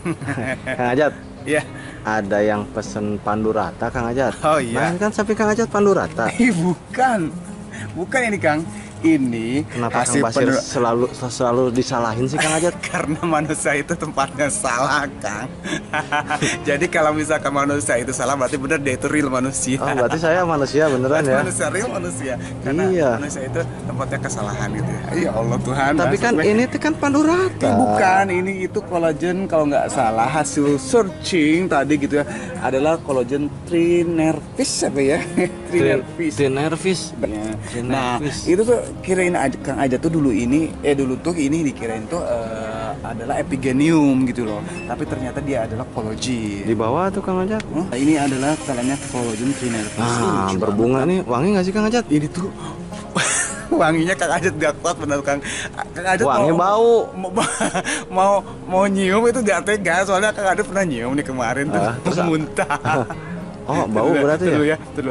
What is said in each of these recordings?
Kang Ajat, Iya. ada yang pesen Pandu Rata, Kang Ajat. Oh iya. Main kan sapi Kang Ajat Pandu Rata. Bukan. Bukan ini Kang. Ini Kenapa Kang hasil Basir selalu disalahin sih Kang Ajat? karena manusia itu tempatnya salah, Kang. Jadi kalau misalkan manusia itu salah, berarti benar dia itu real manusia. Oh, berarti saya manusia beneran ya? Manusia real manusia. Karena Iya. manusia itu tempatnya kesalahan gitu ya. Ya Allah Tuhan. Tapi kan ini tuh kan Pandu Rata. Bukan, ini itu kolagen kalau nggak salah hasil searching tadi gitu ya, adalah kolagen trinervis apa ya? Trinervis. Trinervis. Ya. Nah, itu tuh kirain aja Kang Aja tuh dulu ini dikirain tuh adalah epigenium gitu loh. Tapi ternyata dia adalah kolagen. Di bawah tuh Kang Ajat. Nah, ini adalah kalanya kolagen trinervis. Nah, berbunga nih, wangi nggak sih Kang Ajat? Ini tuh wanginya Kang Ajat gak kuat benar Kang. Kang Ajat Wangi bau. mau nyium itu gak tega, soalnya Kang Ajat pernah nyium nih kemarin tuh terus muntah. Oh, bau berarti ya? Dulu.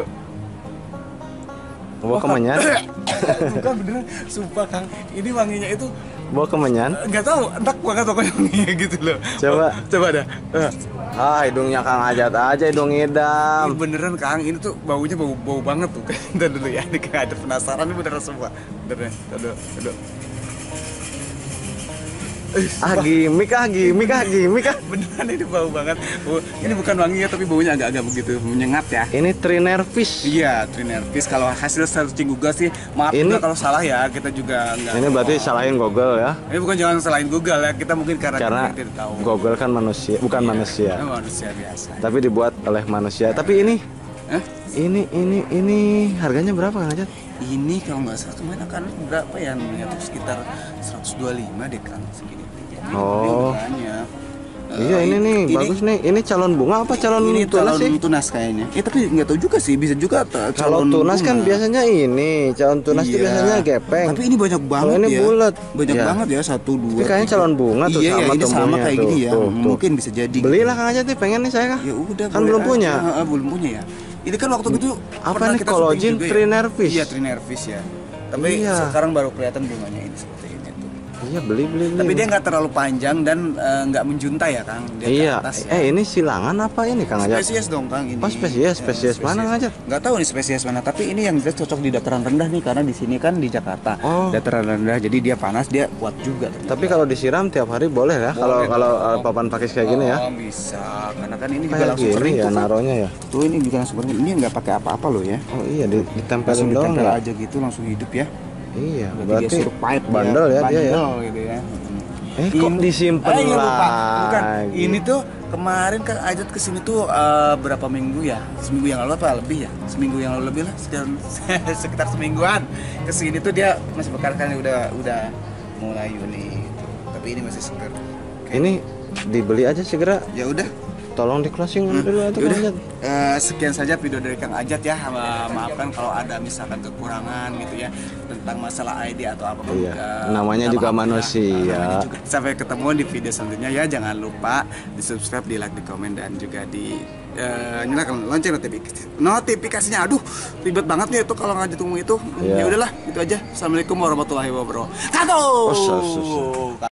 Bawa kemenyan? Bukan beneran, sumpah Kang. Ini wanginya itu Bawa kemenyan? nggak tahu, enak banget pokoknya wanginya gitu loh. Coba dah. Ah, hidungnya Kang Ajat aja, hidung Ini ngidam. beneran Kang, ini tuh baunya bau banget tuh. Ntar dulu ya, ini Kang Ajat penasaran, ini beneran semua. Beneran, dulu. Gimik ah. Beneran ini bau banget. Ini bukan wanginya tapi baunya agak-agak begitu menyengat ya. Ini Trinervis. Iya, trinervis. Kalau hasil searching Google sih, maaf Ini- juga kalau salah ya. Kita juga nggak. Ini berarti salahin Google ya? Ini bukan jangan salahin Google ya. Kita mungkin karena kita tidak tahu. Google kan manusia, bukan Iya, manusia. Manusia biasa. Tapi dibuat oleh manusia. Tapi ini Hah? ini harganya berapa Kang Ajat? Ini kalau nggak salah kemarin akan berapa ya? Namanya tuh sekitar 125 deh kan segini. Jadi Oh. harganya, Iya ini nih bagus nih. Ini calon bunga apa calon Ini tunas calon sih? tunas kayaknya. Tapi nggak tahu juga sih, bisa juga Calon tunas kan biasanya ini, calon tunas itu Iya. biasanya gepeng. Tapi ini banyak banget ini ya. bulat. Banyak Iya. banget ya, 1, 2. Tapi kayaknya calon bunga tuh iya, sama ini sama tumbuhnya kayak tuh, gini ya. tuh. Mungkin bisa jadi. Belilah Kang Ajat nih, pengen nih saya Kang. Ya udah. Kan boleh belum aja. punya. Belum punya ya. Ini kan waktu itu Apa pernah nih kita kolagen syuting juga ya. trinervis? Iya, trinervis ya. Tapi Iya. sekarang baru kelihatan bunganya ini seperti ini tuh. Iya beli. Tapi dia nggak terlalu panjang dan nggak menjuntai ya Kang. Dia Iya. ke atas, ya. Ini silangan apa ini Kang Ajat? Spesies dong Kang ini. Oh, spesies mana, Kang Ajat? Nggak tahu nih spesies mana, tapi ini yang jelas cocok di dataran rendah nih karena di sini kan di Jakarta. Oh. Dataran rendah jadi dia panas, dia kuat juga. ternyata. Tapi kalau disiram tiap hari boleh ya? Boleh Kalau dong. papan pakis kayak gini ya? Oh, bisa. Karena kan ini juga Kayak langsung gini kering ya tuh, Kang. naronya ya? Tuh ini juga langsung kering. Ini nggak pakai apa-apa loh ya. Oh iya ditempelin Langsung doang ditempel ya? aja gitu langsung hidup ya. Iya, Dia berarti survive bandel ya dia ya? bandel gitu ya. Kok disimpan iya, lupa. Bukan. lagi? Ini tuh kemarin kan Ajat kesini tuh berapa minggu ya? Seminggu yang lalu apa lebih ya? Seminggu yang lalu lebih lah, sekitar semingguan. Kesini tuh dia masih bekarkan udah mulai Juni. Tapi ini masih seger. Ini dibeli aja segera. Ya udah. Tolong di closing dulu atau Yaudah, Kang Ajat. sekian saja video dari Kang Ajat ya. Maafkan kalau ada misalkan kekurangan gitu ya tentang masalah ID atau apa. Iya, namanya juga manusia. Sampai ketemu di video selanjutnya ya. Jangan lupa di subscribe, di like, di komen dan juga di nyalakan lonceng notifikasinya. Aduh, ribet banget nih itu kalau Ajat ngomong itu. Iya. Ya udahlah, itu aja. Assalamualaikum warahmatullahi wabarakatuh.